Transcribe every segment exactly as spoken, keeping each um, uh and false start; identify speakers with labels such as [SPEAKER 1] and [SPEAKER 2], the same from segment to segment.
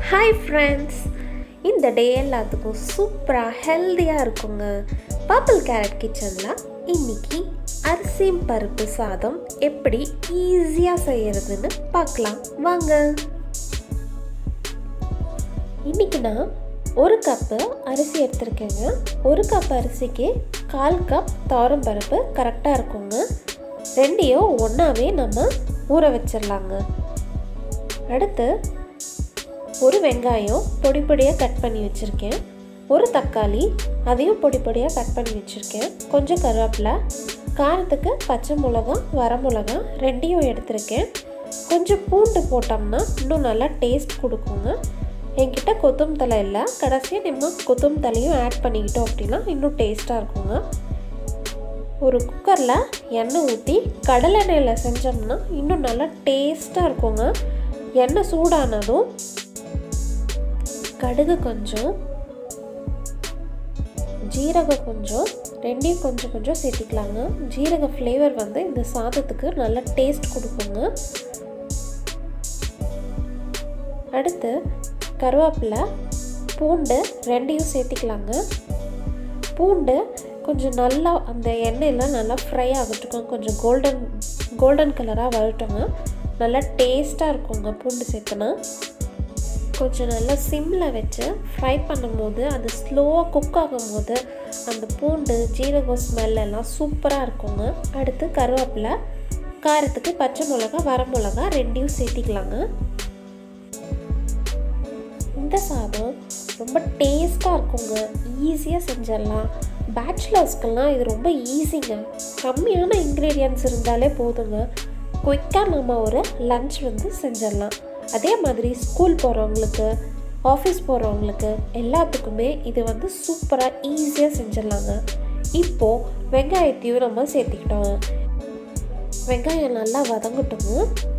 [SPEAKER 1] Hi friends, இந்த டே எல்லாத்துக்கும் சூப்பரா ஹெல்தியா இருக்குங்க. பர்பிள் கேரட் கிச்சன்ல இன்னைக்கு அரிசி பருப்பு சாதம் எப்படி ஈஸியா செய்யறதுன்னு பார்க்கலாம் வாங்க. இன்னைக்கு நான் ஒரு கப் அரிசி எடுத்துர்க்கேங்க. ஒரு கப் அரிசிக்கு கால் கப் துவரம் பருப்பு கரெக்ட்டா இருக்குங்க. ரெண்டையும் ஒண்ணாவே நம்ம ஊற வச்சிரலாங்க. அடுத்து ஒரு வெங்காயம் பொடி பொடியா கட் பண்ணி வச்சிருக்கேன். ஒரு தக்காளி அதையும் பொடி பொடியா கட் பண்ணி வச்சிருக்கேன். கொஞ்சம் கருவேப்பிலை, காரத்துக்கு பச்சை மிளகாய், வரமிளகாய் ரெண்டையும் எடுத்துர்க்கேன். கொஞ்சம் பூண்டு போட்டோம்னா இன்னும் நல்லா டேஸ்ட் கொடுக்குங்க. என்கிட்ட கொத்தமல்லி தழை இல்லை, கடைசியாக நம்ம கொத்தமல்லி தழையும் ஆட் பண்ணிக்கிட்டோம் அப்படின்னா இன்னும் டேஸ்ட்டாக இருக்குங்க. ஒரு குக்கரில் எண்ணெய் ஊற்றி கடலை எண்ணெயில் செஞ்சோம்னா இன்னும் நல்லா டேஸ்ட்டாக இருக்குங்க. எண்ணெய் சூடானதும் கடுகு கொஞ்சம், ஜீரகம் கொஞ்சம், ரெண்டையும் கொஞ்சம் கொஞ்சம் சேர்த்திக்கலாங்க. ஜீரக ஃப்ளேவர் வந்து இந்த சாதத்துக்கு நல்ல டேஸ்ட் கொடுக்குங்க. அடுத்து கருவேப்பிலை, பூண்டு ரெண்டையும் சேர்த்திக்கலாங்க. பூண்டு கொஞ்சம் நல்லா அந்த எண்ணெயில் நல்லா ஃப்ரை ஆகட்டும், கொஞ்சம் கோல்டன் கோல்டன் கலராக வரட்டுங்க. நல்லா டேஸ்ட்டாக இருக்குங்க பூண்டு சேர்த்துனா. கொஞ்சம் நல்லா சிம்மில் வச்சு ஃப்ரை பண்ணும்போது அது ஸ்லோவாக குக் ஆகும்போது அந்த பூண்டு ஜீரகம் ஸ்மெல் எல்லாம் சூப்பராக இருக்குங்க. அடுத்து கருவேப்பிலை, காரத்துக்கு பச்சை மிளகா, வரமிளகா ரெண்டையும் சேர்த்திக்கலாங்க. இந்த சாதம் ரொம்ப டேஸ்ட்டாக இருக்குங்க. ஈஸியாக செஞ்சிடலாம். பேச்சுலர்ஸ்க்கெல்லாம் இது ரொம்ப ஈஸிங்க. கம்மியான இன்க்ரீடியன்ட்ஸ் இருந்தாலே போதுங்க. குயிக்காக நம்ம ஒரு லன்ச் வந்து செஞ்சிடலாம். அதே மாதிரி ஸ்கூல் போகிறவங்களுக்கு, ஆஃபீஸ் போகிறவங்களுக்கு எல்லாத்துக்குமே இது வந்து சூப்பராக ஈஸியாக செஞ்சிடலாங்க. இப்போது வெங்காயத்தையும் நம்ம சேர்த்திக்கிட்டோம். வெங்காயம் நல்லா வதங்கட்டுங்க.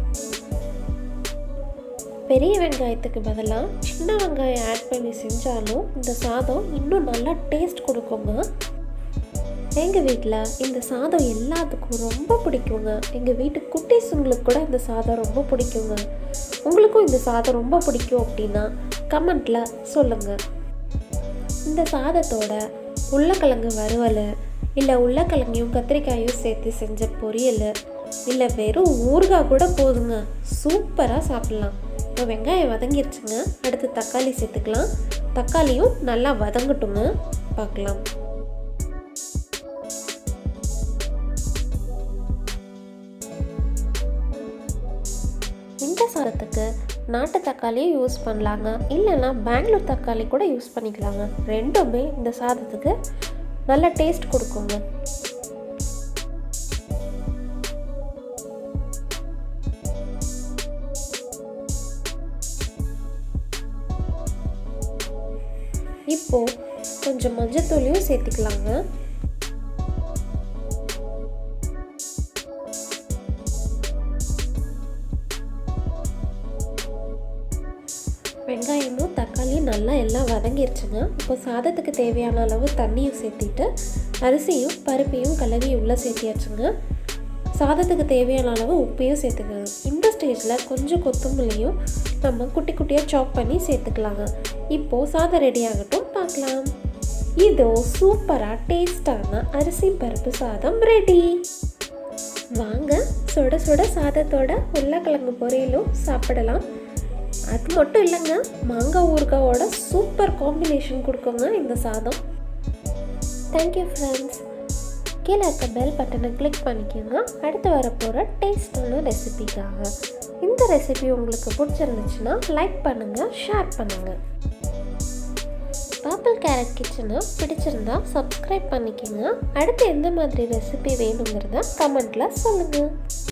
[SPEAKER 1] பெரிய வெங்காயத்துக்கு பதிலாக சின்ன வெங்காயம் ஆட் பண்ணி செஞ்சாலும் இந்த சாதம் இன்னும் நல்லா டேஸ்ட் கொடுக்குங்க. எங்கள் வீட்டில் இந்த சாதம் எல்லாத்துக்கும் ரொம்ப பிடிக்குங்க. எங்கள் வீட்டு குட்டீஸுங்களுக்கு கூட இந்த சாதம் ரொம்ப பிடிக்குங்க. உங்களுக்கும் இந்த சாதம் ரொம்ப பிடிக்கும் அப்படின்னா கமெண்ட்டில் சொல்லுங்கள். இந்த சாதத்தோட உருளைக்கிழங்கு வறுவல், இல்லை உருளைக்கிழங்கையும் கத்திரிக்காயும் சேர்த்து செஞ்ச பொரியல், இல்லை வெறும் ஊறுகாய் கூட போதுங்க. சூப்பராக சாப்பிட்லாம். இப்போ வெங்காயம் வதங்கிருச்சுங்க. அடுத்து தக்காளி சேர்த்துக்கலாம். தக்காளியும் நல்லா வதங்கட்டுங்க. பார்க்கலாம். இந்த சாதத்துக்கு நாட்டு தக்காளியும் யூஸ் பண்ணலாங்க, இல்லைன்னா பெங்களூர் தக்காளி கூட யூஸ் பண்ணிக்கலாங்க. ரெண்டுமே இந்த சாதத்துக்கு நல்ல டேஸ்ட் கொடுக்குங்க. இப்போ கொஞ்சம் மஞ்சத்தூளையும் சேர்த்துக்கலாங்க. வெங்காயமும் தக்காளியும் நல்லா எல்லாம் வதங்கிருச்சுங்க. இப்போ சாதத்துக்கு தேவையான அளவு தண்ணியும் சேர்த்திட்டு அரிசியும் பருப்பையும் கலவி உள்ளே சேர்த்தியாச்சுங்க. சாதத்துக்கு தேவையான அளவு உப்பையும் சேர்த்துக்கணும். இந்த ஸ்டேஜில் கொஞ்சம் கொத்தமல்லியும் நம்ம குட்டி குட்டியாக சாப் பண்ணி சேர்த்துக்கலாங்க. இப்போது சாதம் ரெடி ஆகட்டும், பார்க்கலாம். இதோ சூப்பராக டேஸ்டான அரிசி பருப்பு சாதம் ரெடி. வாங்க சுட சுட சாதத்தோட உருளைக்கிழங்கு பொரியலும் சாப்பிடலாம். அது மட்டும் இல்லைங்க, மாங்காய் ஊறுகாயோட சூப்பர் காம்பினேஷன் கொடுக்குங்க இந்த சாதம். Thank you friends. கீழே இருக்க பெல் பட்டனை கிளிக் பண்ணிக்கோங்க அடுத்து வரப்போகிற டேஸ்டான ரெசிபிக்காக. இந்த ரெசிபி உங்களுக்கு பிடிச்சிருந்துச்சுன்னா லைக் பண்ணுங்கள், ஷேர் பண்ணுங்கள். பர்பிள் கேரட் கிச்சனை பிடிச்சிருந்தா சப்ஸ்கிரைப் பண்ணிக்கோங்க. அடுத்து எந்த மாதிரி ரெசிபி வேணுங்கிறத கமெண்ட்டில் சொல்லுங்கள்.